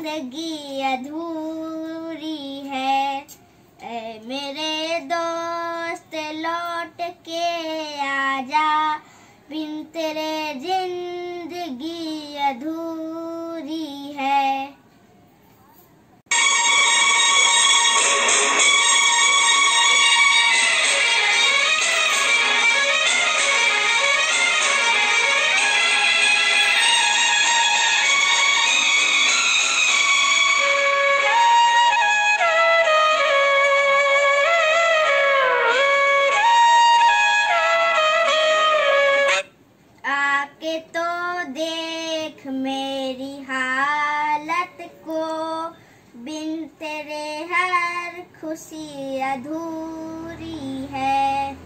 जिंदगी अधूरी है। ऐ मेरे दोस्त लौट के आजा, बिन तेरे जिंदगी अधूरी है। आके तो देख मेरी हालत को, बिन तेरे हर खुशी अधूरी है।